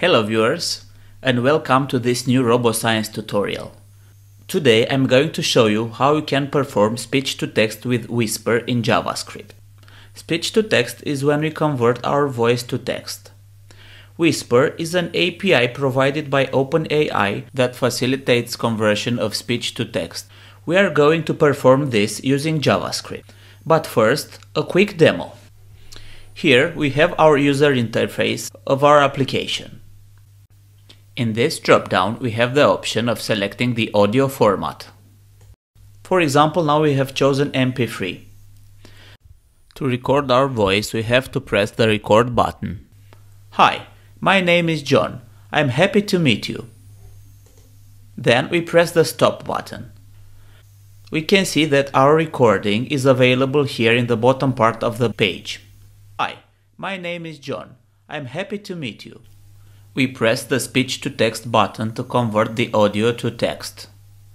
Hello viewers, and welcome to this new RoboScience tutorial. Today I'm going to show you how you can perform speech-to-text with Whisper in JavaScript. Speech-to-text is when we convert our voice to text. Whisper is an API provided by OpenAI that facilitates conversion of speech to text. We are going to perform this using JavaScript. But first, a quick demo. Here we have our user interface of our application. In this drop-down we have the option of selecting the audio format. For example, now we have chosen MP3. To record our voice we have to press the record button. Hi, my name is John. I'm happy to meet you. Then we press the stop button. We can see that our recording is available here in the bottom part of the page. Hi, my name is John. I'm happy to meet you. We press the speech-to-text button to convert the audio to text.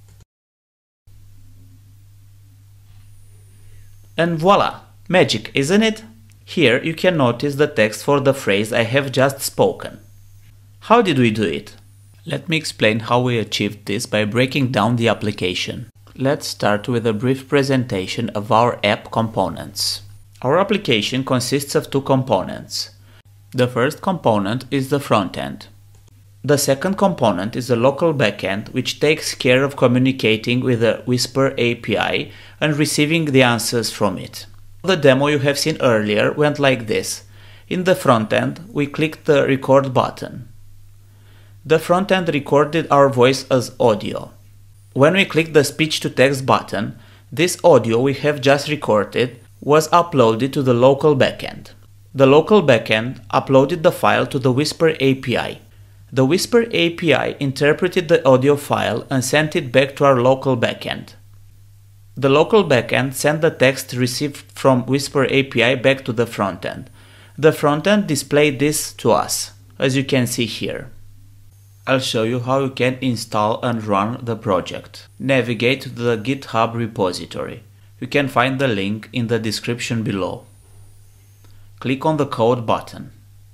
And voila! Magic, isn't it? Here you can notice the text for the phrase I have just spoken. How did we do it? Let me explain how we achieved this by breaking down the application. Let's start with a brief presentation of our app components. Our application consists of two components. The first component is the front end. The second component is a local backend which takes care of communicating with the Whisper API and receiving the answers from it. The demo you have seen earlier went like this. In the front end, we clicked the record button. The front end recorded our voice as audio. When we click the speech-to-text button, this audio we have just recorded was uploaded to the local backend. The local backend uploaded the file to the Whisper API. The Whisper API interpreted the audio file and sent it back to our local backend. The local backend sent the text received from Whisper API back to the frontend. The frontend displayed this to us, as you can see here. I'll show you how you can install and run the project. Navigate to the GitHub repository. You can find the link in the description below. Click on the code button.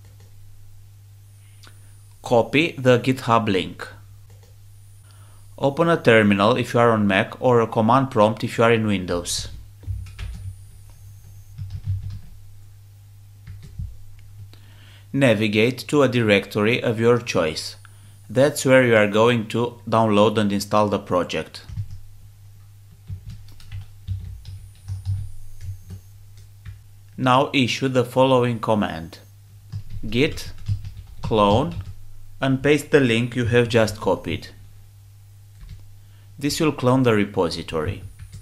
Copy the GitHub link. Open a terminal if you are on Mac or a command prompt if you are in Windows. Navigate to a directory of your choice. That's where you are going to download and install the project. Now issue the following command: git clone and paste the link you have just copied. This will clone the repository.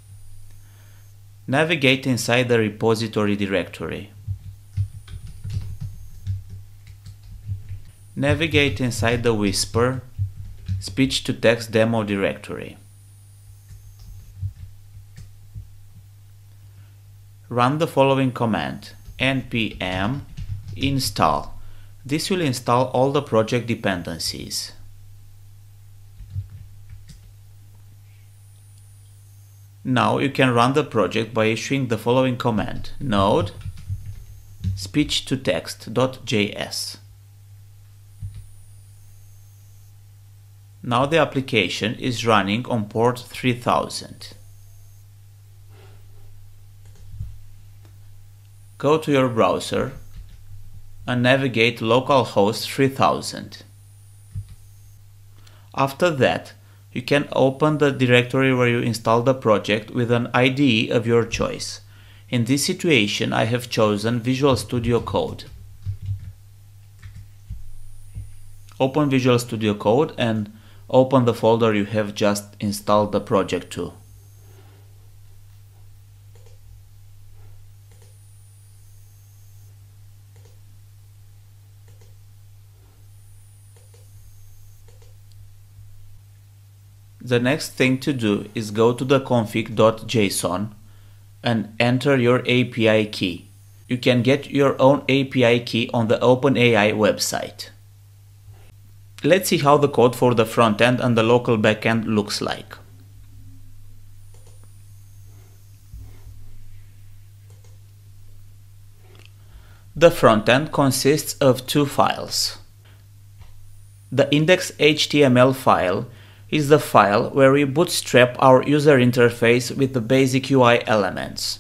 Navigate inside the repository directory. Navigate inside the Whisper speech-to-text demo directory. Run the following command: npm install. This will install all the project dependencies. Now you can run the project by issuing the following command: node speech-to-text.js. Now the application is running on port 3000. Go to your browser and navigate localhost 3000. After that, you can open the directory where you installed the project with an IDE of your choice. In this situation, I have chosen Visual Studio Code. Open Visual Studio Code and open the folder you have just installed the project to. The next thing to do is go to the config.json and enter your API key. You can get your own API key on the OpenAI website. Let's see how the code for the front end and the local backend looks like. The frontend consists of two files. The index.html file is the file where we bootstrap our user interface with the basic UI elements.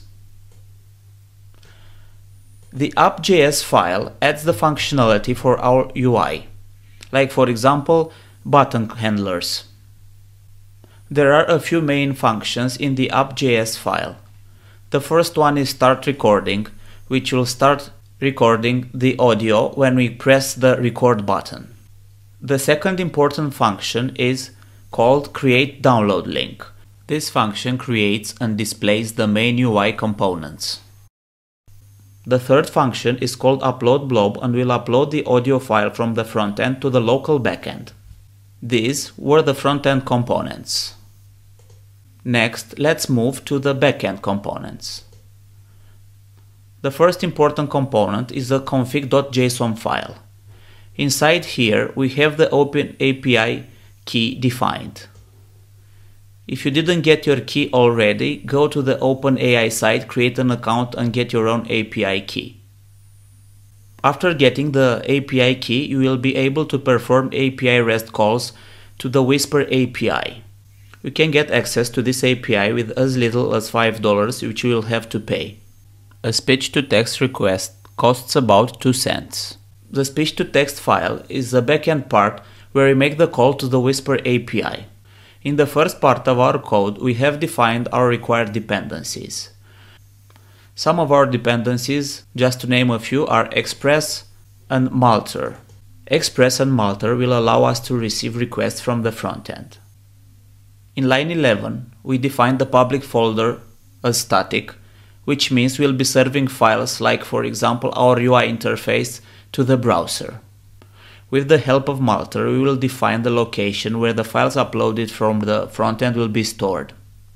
The app.js file adds the functionality for our UI, like for example, button handlers. There are a few main functions in the app.js file. The first one is start recording, which will start recording the audio when we press the record button. The second important function is called create download link. This function creates and displays the main UI components. The third function is called upload blob and will upload the audio file from the frontend to the local backend. These were the frontend components. Next, let's move to the backend components. The first important component is the config.json file. Inside here we have the OpenAI key defined. If you didn't get your key already, go to the OpenAI site, create an account and get your own API key. After getting the API key, you will be able to perform API REST calls to the Whisper API. You can get access to this API with as little as $5, which you will have to pay. A speech-to-text request costs about 2 cents. The speech-to-text file is the backend part where we make the call to the Whisper API. In the first part of our code, we have defined our required dependencies. Some of our dependencies, just to name a few, are Express and Malter. Express and Malter will allow us to receive requests from the frontend. In line 11, we define the public folder as static, which means we'll be serving files like, for example, our UI interface to the browser. With the help of Malter, we will define the location where the files uploaded from the frontend will be stored.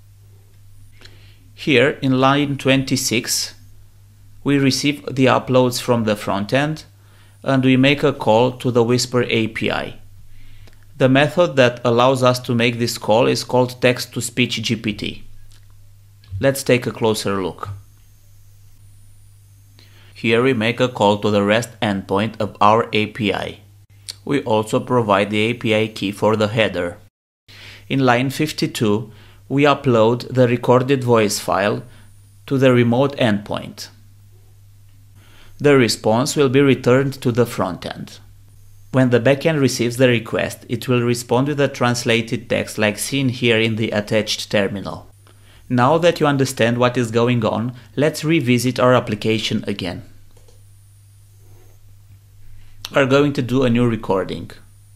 Here, in line 26, we receive the uploads from the frontend and we make a call to the Whisper API. The method that allows us to make this call is called text-to-speech GPT. Let's take a closer look. Here we make a call to the REST endpoint of our API. We also provide the API key for the header. In line 52, we upload the recorded voice file to the remote endpoint. The response will be returned to the frontend. When the backend receives the request, it will respond with a translated text like seen here in the attached terminal. Now that you understand what is going on, let's revisit our application again. We are going to do a new recording.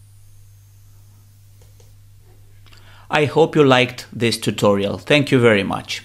I hope you liked this tutorial. Thank you very much.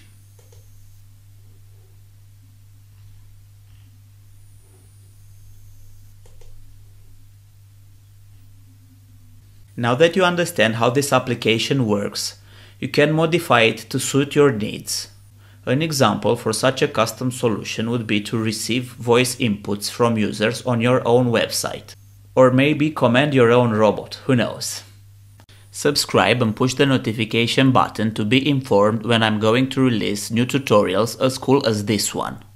Now that you understand how this application works, you can modify it to suit your needs. An example for such a custom solution would be to receive voice inputs from users on your own website. Or maybe command your own robot, who knows. Subscribe and push the notification button to be informed when I'm going to release new tutorials as cool as this one.